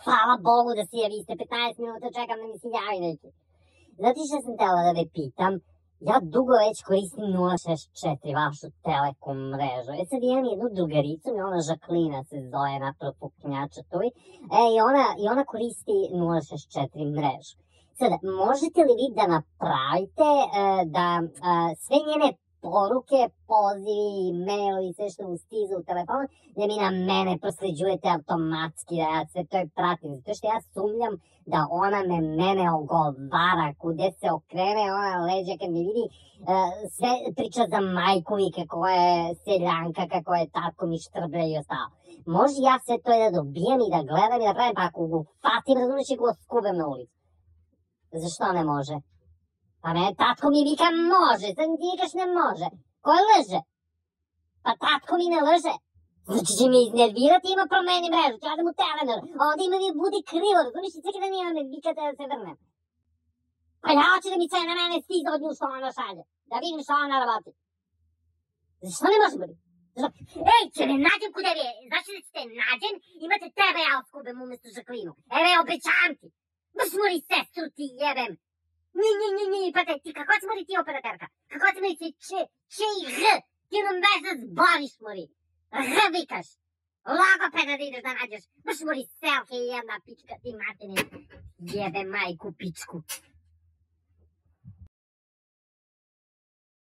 hvala Bogu da se javiste, 15 minuta čekam da mi se javi neki. Znate što sam htela da ve pitam? Ja dugo već koristim 064, vašu Telekom mrežu. Sad imam jednu drugaricu, ona Žaklina se zove, napropuknjača tu. I ona koristi 064 mrežu. Sada, možete li vi da napravite da sve njene poruke, pozivi, mailovi, sve što mu stizu u telefonu, da mi na mene prosleđujete automatski, da ja sve to pratim, zato što ja sumnjam da ona mene ogovara, kude se okrene, ona leđa kad mi vidi, sve priča za majku mi, kako je seljanka, kako je tatko mi štrblja i ostalo. Može ja sve to da dobijem i da gledam i da pravim, pa ako ga fatim, razumiješ, i ga skubem na ulicu. Zašto ne može? Pa ne, tatko mi vika može, sad ti vikaš ne može. Ko laže? Pa tatko mi ne laže. Znači će me iznervirati, ima promeni mrežu, ću ja da mu Telenor, a onda ima mi budi krivo, razumiješ, i svaki dan ima me vikate da se vrnem. Pa ja hoću da mi sve na mene stiza od nju što ona šalje, da vidim što ona rabati. Zašto ne može biti? Ej, će ne nađem kude vi je, znači da ćete nađem, imate tebe ja oskubem umjesto Žaklinu. Evo, obećavam ti. Baš mori sestru ti jebem. Не, патай, ти какво си мори ти оператерка? Какво си мори ти че и р? Ти не можеш да сбориш, мори. Р викаш. Логопеда да идеш да наđеш. Баш мори селки и една пичка ти матини. Jebe majku pičku.